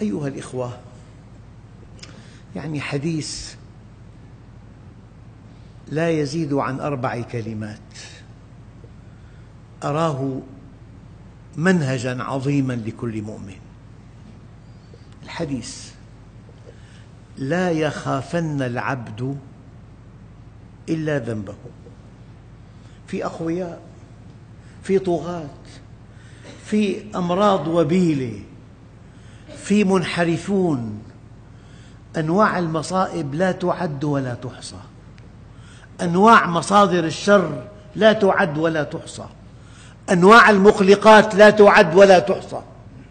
أيها الإخوة، حديث لا يزيد عن 4 كلمات أراه منهجاً عظيماً لكل مؤمن. الحديث: لا يخافن العبد إلا ذنبه. في أقوياء، في طغاة، في أمراض وبيلة، في منحرفون، أنواع المصائب لا تعد ولا تحصى، أنواع مصادر الشر لا تعد ولا تحصى، أنواع المقلقات لا تعد ولا تحصى.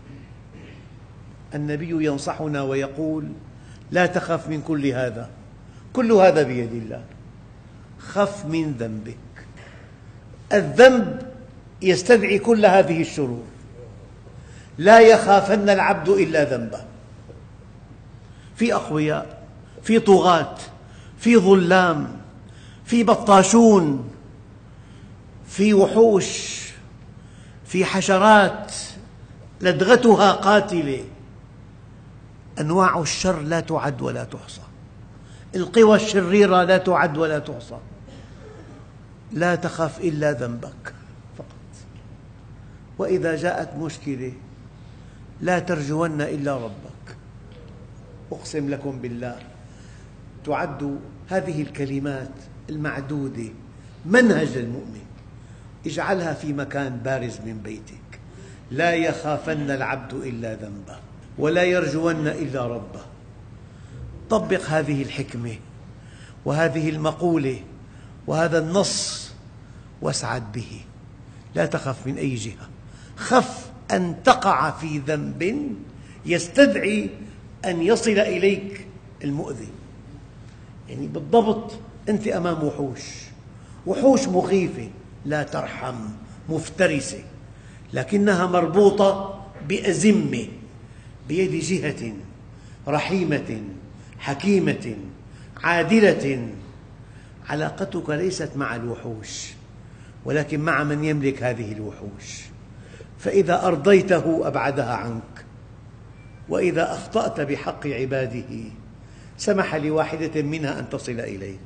النبي ينصحنا ويقول: لا تخف من كل هذا، كل هذا بيد الله. خف من ذنبك. الذنب يستدعي كل هذه الشرور. لا يخافن العبد إلا ذنبه. في أقوياء، في طغاة، في ظلام، في بطاشون، في وحوش، في حشرات لدغتها قاتلة. أنواع الشر لا تعد ولا تحصى، القوى الشريرة لا تعد ولا تحصى. لا تخف إلا ذنبك فقط. وإذا جاءت مشكلة لا ترجون إلا ربك. أقسم لكم بالله تعد هذه الكلمات المعدودة منهج للمؤمن. اجعلها في مكان بارز من بيتك. لا يخافن العبد إلا ذنبه ولا يرجون إلا ربه. طبق هذه الحكمة وهذه المقولة وهذا النص واسعد به. لا تخف من أي جهة. خف أن تقع في ذنب يستدعي أن يصل إليك المؤذي. بالضبط أنت أمام وحوش مخيفة لا ترحم، مفترسة، لكنها مربوطة بأزمة بيد جهة رحيمة حكيمة عادلة. علاقتك ليست مع الوحوش ولكن مع من يملك هذه الوحوش. فإذا أرضيته أبعدها عنك، وإذا أخطأت بحق عباده سمح لواحدة منها أن تصل إليك.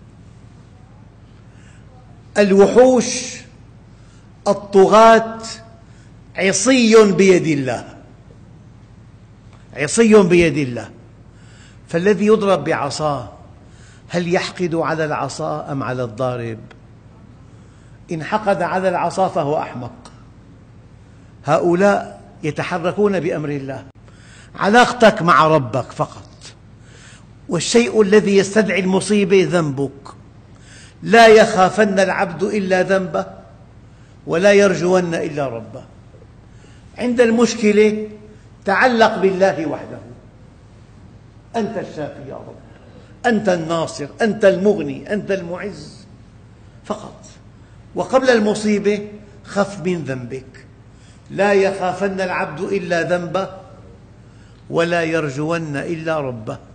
الوحوش الطغاة عصي بيد الله، عصي بيد الله. فالذي يضرب بعصاه هل يحقد على العصا أم على الضارب؟ إن حقد على العصا فهو أحمق. هؤلاء يتحركون بأمر الله. علاقتك مع ربك فقط. والشيء الذي يستدعي المصيبة ذنبك. لا يخافن العبد إلا ذنبه ولا يرجون إلا ربه. عند المشكلة تعلق بالله وحده. أنت الشافي يا رب، أنت الناصر، أنت المغني، أنت المعز فقط. وقبل المصيبة خف من ذنبك. لا يخافن العبد إلا ذنبه ولا يرجون إلا ربه.